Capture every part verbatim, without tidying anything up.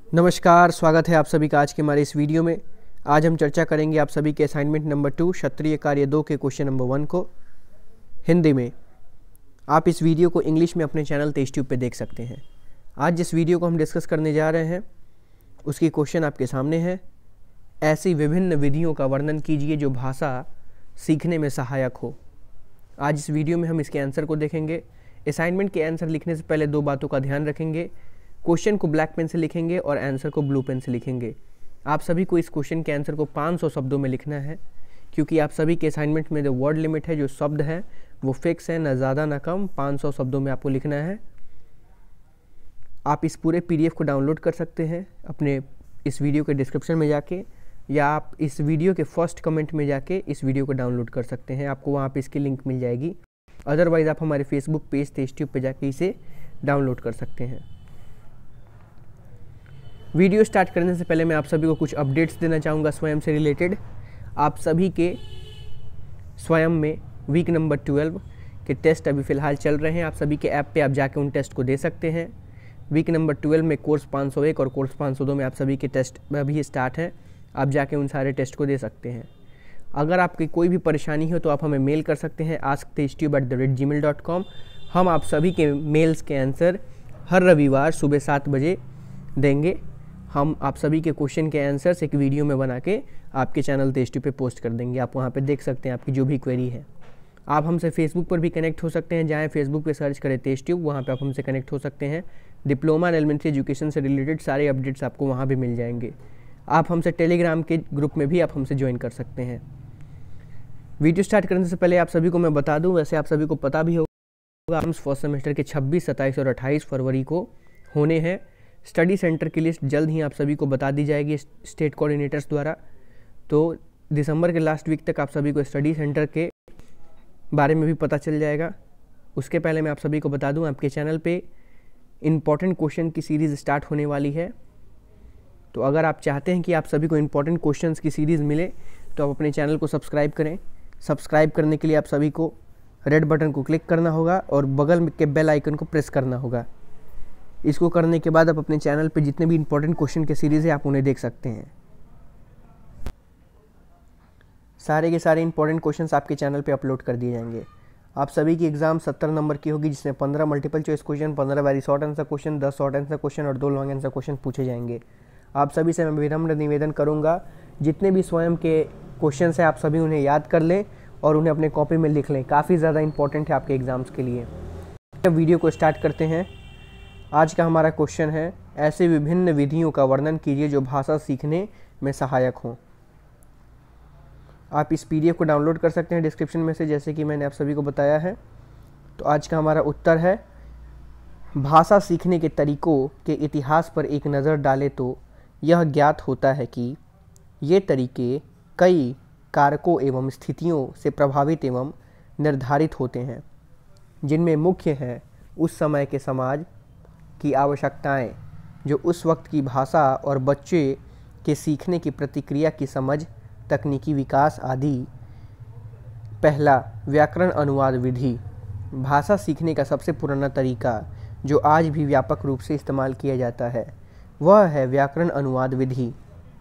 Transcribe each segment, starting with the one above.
नमस्कार, स्वागत है आप सभी का आज के हमारे इस वीडियो में। आज हम चर्चा करेंगे आप सभी के असाइनमेंट नंबर टू क्षत्रिय कार्य दो के क्वेश्चन नंबर वन को हिंदी में। आप इस वीडियो को इंग्लिश में अपने चैनल तेज ट्यूब पे देख सकते हैं। आज जिस वीडियो को हम डिस्कस करने जा रहे हैं उसकी क्वेश्चन आपके सामने है। ऐसी विभिन्न विधियों का वर्णन कीजिए जो भाषा सीखने में सहायक हो। आज इस वीडियो में हम इसके आंसर को देखेंगे। असाइनमेंट के आंसर लिखने से पहले दो बातों का ध्यान रखेंगे। क्वेश्चन को ब्लैक पेन से लिखेंगे और आंसर को ब्लू पेन से लिखेंगे। आप सभी को इस क्वेश्चन के आंसर को पाँच सौ शब्दों में लिखना है, क्योंकि आप सभी के असाइनमेंट में जो वर्ड लिमिट है, जो शब्द है वो फिक्स है, ना ज़्यादा ना कम। पाँच सौ शब्दों में आपको लिखना है। आप इस पूरे पीडीएफ को डाउनलोड कर सकते हैं अपने इस वीडियो के डिस्क्रिप्शन में जाके, या आप इस वीडियो के फर्स्ट कमेंट में जाके इस वीडियो को डाउनलोड कर सकते हैं। आपको वहाँ पे इसकी लिंक मिल जाएगी। अदरवाइज़ आप हमारे फेसबुक पेज तेज ट्यूब पे जाके इसे डाउनलोड कर सकते हैं। वीडियो स्टार्ट करने से पहले मैं आप सभी को कुछ अपडेट्स देना चाहूँगा स्वयं से रिलेटेड। आप सभी के स्वयं में वीक नंबर ट्वेल्व के टेस्ट अभी फ़िलहाल चल रहे हैं। आप सभी के ऐप पे आप जाके उन टेस्ट को दे सकते हैं। वीक नंबर ट्वेल्व में कोर्स पाँच सौ एक और कोर्स पाँच सौ दो में आप सभी के टेस्ट अभी स्टार्ट हैं। आप जाके उन सारे टेस्ट को दे सकते हैं। अगर आपकी कोई भी परेशानी हो तो आप हमें मेल कर सकते हैं ask Tej tube at the rate Gmail dot com. हम आप सभी के मेल्स के आंसर हर रविवार सुबह सात बजे देंगे। हम आप सभी के क्वेश्चन के आंसर्स एक वीडियो में बना के आपके चैनल तेज ट्यूब पे पोस्ट कर देंगे। आप वहाँ पे देख सकते हैं आपकी जो भी क्वेरी है। आप हमसे फेसबुक पर भी कनेक्ट हो सकते हैं। जाएँ फेसबुक पे सर्च करें तेज ट्यूब, वहाँ पे आप हमसे कनेक्ट हो सकते हैं। डिप्लोमा एंड एलिमेंट्री एजुकेशन से रिलेटेड सारे अपडेट्स आपको वहाँ भी मिल जाएंगे। आप हमसे टेलीग्राम के ग्रुप में भी आप हमसे ज्वाइन कर सकते हैं। वीडियो स्टार्ट करने से पहले आप सभी को मैं बता दूँ, वैसे आप सभी को पता भी होगा, हम फर्स्ट सेमेस्टर के छब्बीस, सत्ताईस और अट्ठाईस फरवरी को होने हैं। स्टडी सेंटर की लिस्ट जल्द ही आप सभी को बता दी जाएगी स्टेट कोऑर्डिनेटर्स द्वारा। तो दिसंबर के लास्ट वीक तक आप सभी को स्टडी सेंटर के बारे में भी पता चल जाएगा। उसके पहले मैं आप सभी को बता दूं, आपके चैनल पे इम्पॉर्टेंट क्वेश्चन की सीरीज़ स्टार्ट होने वाली है। तो अगर आप चाहते हैं कि आप सभी को इम्पॉर्टेंट क्वेश्चंस की सीरीज़ मिले तो आप अपने चैनल को सब्सक्राइब करें। सब्सक्राइब करने के लिए आप सभी को रेड बटन को क्लिक करना होगा और बगल के बेल आइकन को प्रेस करना होगा। इसको करने के बाद आप अपने चैनल पे जितने भी इंपॉर्टेंट क्वेश्चन के सीरीज़ है आप उन्हें देख सकते हैं। सारे के सारे इंपॉर्टेंट क्वेश्चंस आपके चैनल पे अपलोड कर दिए जाएंगे। आप सभी की एग्जाम सत्तर नंबर की होगी, जिसमें पंद्रह मल्टीपल चॉइस क्वेश्चन, पंद्रह वेरी शॉर्ट आंसर क्वेश्चन, दस शॉर्ट आंसर क्वेश्चन और दो लॉन्ग आंसर क्वेश्चन पूछे जाएंगे। आप सभी से मैं विनम्र निवेदन करूँगा, जितने भी स्वयं के क्वेश्चन हैं आप सभी उन्हें याद कर लें और उन्हें अपने कॉपी में लिख लें। काफ़ी ज़्यादा इंपॉर्टेंट है आपके एग्ज़ाम्स के लिए। वीडियो को स्टार्ट करते हैं। आज का हमारा क्वेश्चन है, ऐसे विभिन्न विधियों का वर्णन कीजिए जो भाषा सीखने में सहायक हों। आप इस पीडीएफ को डाउनलोड कर सकते हैं डिस्क्रिप्शन में से, जैसे कि मैंने आप सभी को बताया है। तो आज का हमारा उत्तर है, भाषा सीखने के तरीकों के इतिहास पर एक नज़र डालें तो यह ज्ञात होता है कि ये तरीके कई कारकों एवं स्थितियों से प्रभावित एवं निर्धारित होते हैं, जिनमें मुख्य है उस समय के समाज की आवश्यकताएं, जो उस वक्त की भाषा और बच्चे के सीखने की प्रतिक्रिया की समझ, तकनीकी विकास आदि। पहला, व्याकरण अनुवाद विधि। भाषा सीखने का सबसे पुराना तरीका जो आज भी व्यापक रूप से इस्तेमाल किया जाता है वह है व्याकरण अनुवाद विधि।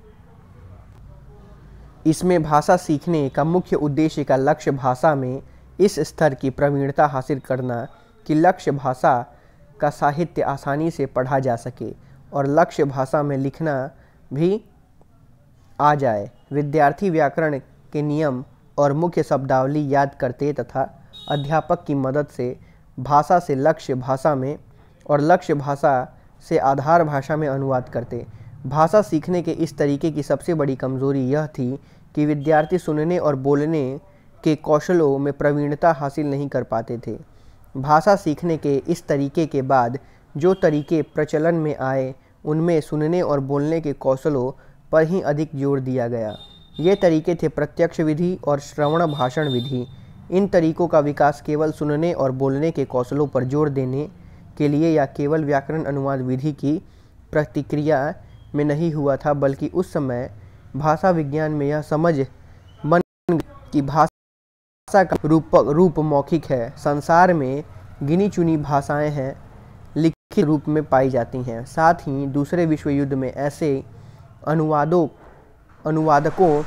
इसमें भाषा सीखने का मुख्य उद्देश्य का लक्ष्य भाषा में इस स्तर की प्रवीणता हासिल करना कि लक्ष्य भाषा का साहित्य आसानी से पढ़ा जा सके और लक्ष्य भाषा में लिखना भी आ जाए। विद्यार्थी व्याकरण के नियम और मुख्य शब्दावली याद करते तथा अध्यापक की मदद से भाषा से लक्ष्य भाषा में और लक्ष्य भाषा से आधार भाषा में अनुवाद करते। भाषा सीखने के इस तरीके की सबसे बड़ी कमजोरी यह थी कि विद्यार्थी सुनने और बोलने के कौशलों में प्रवीणता हासिल नहीं कर पाते थे। भाषा सीखने के इस तरीके के बाद जो तरीके प्रचलन में आए उनमें सुनने और बोलने के कौशलों पर ही अधिक जोर दिया गया। ये तरीके थे प्रत्यक्ष विधि और श्रवण भाषण विधि। इन तरीकों का विकास केवल सुनने और बोलने के कौशलों पर जोर देने के लिए या केवल व्याकरण अनुवाद विधि की प्रतिक्रिया में नहीं हुआ था, बल्कि उस समय भाषा विज्ञान में यह समझ बन कि भाषा का रूप रूप मौखिक है। संसार में गिनी चुनी भाषाएं हैं, लिखित रूप में पाई जाती हैं। साथ ही दूसरे विश्व युद्ध में ऐसे अनुवादों अनुवादकों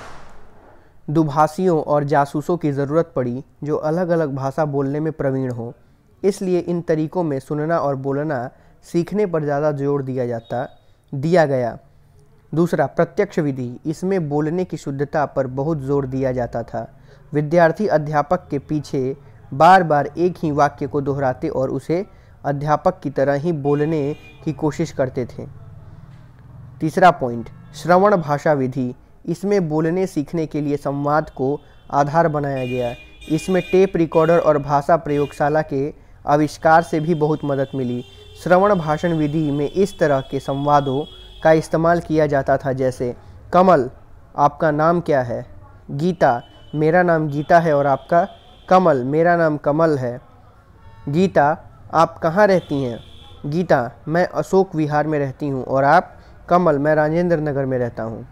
दुभाषियों और जासूसों की ज़रूरत पड़ी जो अलग अलग भाषा बोलने में प्रवीण हो। इसलिए इन तरीक़ों में सुनना और बोलना सीखने पर ज़्यादा जोर दिया जाता दिया गया। दूसरा, प्रत्यक्ष विधि। इसमें बोलने की शुद्धता पर बहुत जोर दिया जाता था। विद्यार्थी अध्यापक के पीछे बार बार एक ही वाक्य को दोहराते और उसे अध्यापक की तरह ही बोलने की कोशिश करते थे। तीसरा पॉइंट, श्रवण भाषा विधि। इसमें बोलने सीखने के लिए संवाद को आधार बनाया गया। इसमें टेप रिकॉर्डर और भाषा प्रयोगशाला के आविष्कार से भी बहुत मदद मिली। श्रवण भाषण विधि में इस तरह के संवादों का इस्तेमाल किया जाता था, जैसे कमल, आपका नाम क्या है? गीता, मेरा नाम गीता है और आपका? कमल, मेरा नाम कमल है। गीता, आप कहाँ रहती हैं? गीता, मैं अशोक विहार में रहती हूँ और आप? कमल, मैं राजेंद्र नगर में रहता हूँ।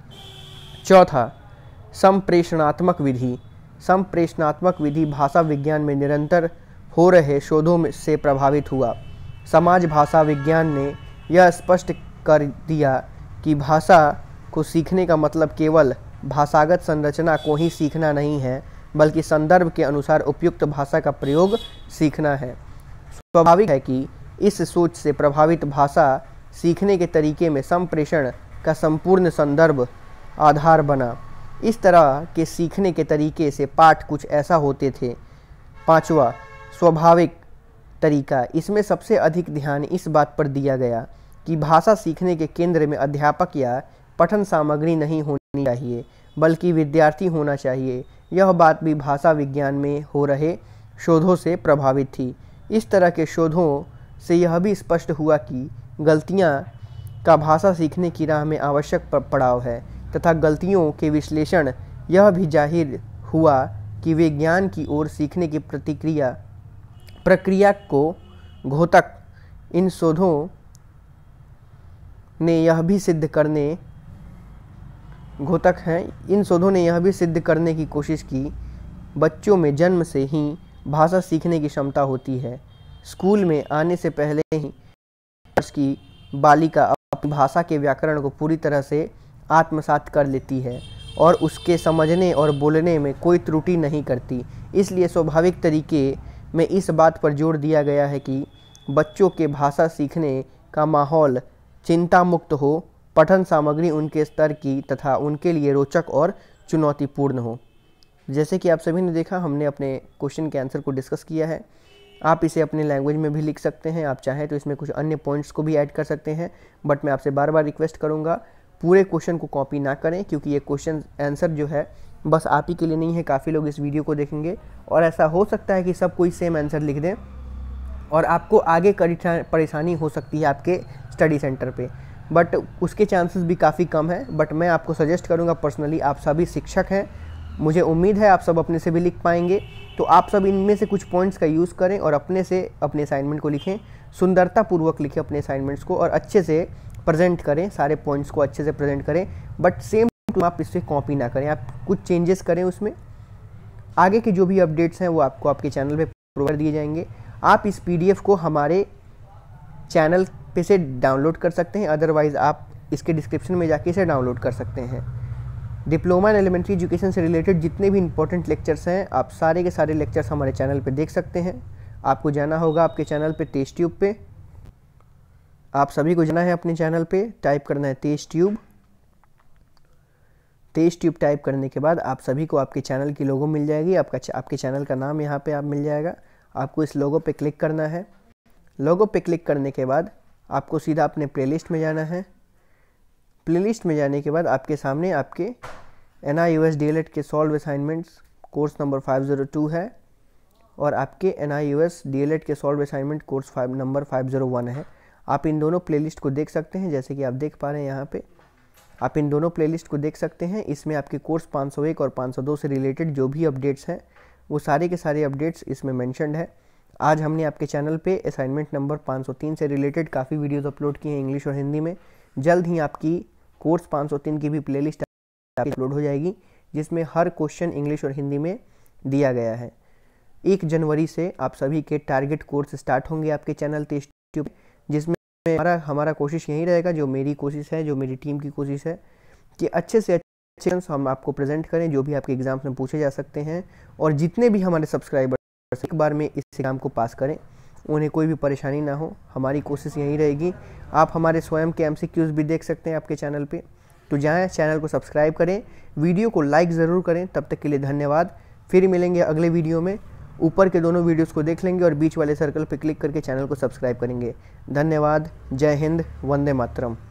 चौथा, संप्रेषणात्मक विधि। संप्रेषणात्मक विधि भाषा विज्ञान में निरंतर हो रहे शोधों में से प्रभावित हुआ। समाज भाषा विज्ञान ने यह स्पष्ट कर दिया कि भाषा को सीखने का मतलब केवल भाषागत संरचना को ही सीखना नहीं है, बल्कि संदर्भ के अनुसार उपयुक्त भाषा का प्रयोग सीखना है। स्वाभाविक है कि इस सोच से प्रभावित भाषा सीखने के तरीके में संप्रेषण का संपूर्ण संदर्भ आधार बना। इस तरह के सीखने के तरीके से पाठ कुछ ऐसा होते थे। पांचवा, स्वाभाविक तरीका। इसमें सबसे अधिक ध्यान इस बात पर दिया गया कि भाषा सीखने के केंद्र में अध्यापक या पठन सामग्री नहीं होनी चाहिए, बल्कि विद्यार्थी होना चाहिए। यह बात भी भाषा विज्ञान में हो रहे शोधों से प्रभावित थी। इस तरह के शोधों से यह भी स्पष्ट हुआ कि गलतियाँ का भाषा सीखने की राह में आवश्यक पड़ाव है तथा गलतियों के विश्लेषण यह भी जाहिर हुआ कि वे ज्ञान की ओर सीखने की प्रतिक्रिया प्रक्रिया को घोतक। इन शोधों ने यह भी सिद्ध करने घोतक हैं इन शोधों ने यह भी सिद्ध करने की कोशिश की बच्चों में जन्म से ही भाषा सीखने की क्षमता होती है। स्कूल में आने से पहले ही वर्ष की बालिका अपनी भाषा के व्याकरण को पूरी तरह से आत्मसात कर लेती है और उसके समझने और बोलने में कोई त्रुटि नहीं करती। इसलिए स्वाभाविक तरीके में इस बात पर जोर दिया गया है कि बच्चों के भाषा सीखने का माहौल चिंता मुक्त हो, पठन सामग्री उनके स्तर की तथा उनके लिए रोचक और चुनौतीपूर्ण हो। जैसे कि आप सभी ने देखा, हमने अपने क्वेश्चन के आंसर को डिस्कस किया है। आप इसे अपने लैंग्वेज में भी लिख सकते हैं। आप चाहें तो इसमें कुछ अन्य पॉइंट्स को भी ऐड कर सकते हैं, बट मैं आपसे बार बार रिक्वेस्ट करूंगा पूरे क्वेश्चन को कॉपी ना करें, क्योंकि ये क्वेश्चन आंसर जो है बस आप ही के लिए नहीं है, काफ़ी लोग इस वीडियो को देखेंगे और ऐसा हो सकता है कि सब कोई सेम आंसर लिख दें और आपको आगे परेशानी हो सकती है आपके स्टडी सेंटर पे, बट उसके चांसेस भी काफ़ी कम है। बट मैं आपको सजेस्ट करूँगा पर्सनली, आप सभी शिक्षक हैं, मुझे उम्मीद है आप सब अपने से भी लिख पाएंगे, तो आप सब इनमें से कुछ पॉइंट्स का यूज़ करें और अपने से अपने असाइनमेंट को लिखें, सुंदरतापूर्वक लिखें अपने असाइनमेंट्स को और अच्छे से प्रेजेंट करें, सारे पॉइंट्स को अच्छे से प्रेजेंट करें, बट सेम आप इससे कॉपी ना करें, आप कुछ चेंजेस करें उसमें। आगे के जो भी अपडेट्स हैं वो आपको आपके चैनल पे प्रोवाइड दिए जाएंगे। आप इस पीडीएफ को हमारे चैनल पे से डाउनलोड कर सकते हैं, अदरवाइज़ आप इसके डिस्क्रिप्शन में जाके इसे डाउनलोड कर सकते हैं। डिप्लोमा इन एलिमेंट्री एजुकेशन से रिलेटेड जितने भी इंपॉर्टेंट लेक्चर्स हैं, आप सारे के सारे लेक्चर्स हमारे चैनल पे देख सकते हैं। आपको जाना होगा आपके चैनल पे तेज ट्यूब पे, आप सभी को जाना है अपने चैनल पे, टाइप करना है Tej tube. Tej tube type करने के बाद आप सभी को आपके चैनल की लोगो मिल जाएगी, आपका आपके चैनल का नाम यहाँ पे आप मिल जाएगा। आपको इस लोगो पे क्लिक करना है। लोगो पे क्लिक करने के बाद आपको सीधा अपने प्लेलिस्ट में जाना है। प्लेलिस्ट में जाने के बाद आपके सामने आपके N I O S D El Ed के solve assignments course number five zero two है और आपके N I O S D El Ed के solve assignment course five number five zero one है। आप इन दोनों प्लेलिस्ट को देख सकते हैं, जैसे कि आप देख पा रहे हैं यहाँ पे आप इन दोनों प्लेलिस्ट को देख सकते हैं। इसमें आपके कोर्स पाँच सौ एक और पाँच सौ दो से रिलेटेड जो भी अपडेट्स हैं वो सारे के सारे अपडेट्स इसमें मेंशन्ड है। आज हमने आपके चैनल पे असाइनमेंट नंबर पाँच सौ तीन से रिलेटेड काफ़ी वीडियोस अपलोड किए हैं इंग्लिश और हिंदी में। जल्द ही आपकी कोर्स पाँच सौ तीन की भी प्लेलिस्ट अपलोड हो जाएगी, जिसमें हर क्वेश्चन इंग्लिश और हिंदी में दिया गया है। एक जनवरी से आप सभी के टारगेट कोर्स स्टार्ट होंगे आपके चैनल तेज ट्यूब, जिसमें हमारा हमारा कोशिश यही रहेगा, जो मेरी कोशिश है, जो मेरी टीम की कोशिश है कि अच्छे से अच्छे हम आपको प्रेजेंट करें जो भी आपके एग्ज़ाम्स में पूछे जा सकते हैं, और जितने भी हमारे सब्सक्राइबर्स एक बार में इस एग्ज़ाम को पास करें, उन्हें कोई भी परेशानी ना हो। हमारी कोशिश यही रहेगी। आप हमारे स्वयं के एमसीक्यूज़ भी देख सकते हैं आपके चैनल पे, तो जाएं चैनल को सब्सक्राइब करें, वीडियो को लाइक ज़रूर करें। तब तक के लिए धन्यवाद। फिर मिलेंगे अगले वीडियो में। ऊपर के दोनों वीडियोस को देख लेंगे और बीच वाले सर्कल पर क्लिक करके चैनल को सब्सक्राइब करेंगे। धन्यवाद। जय हिंद। वंदे मातरम।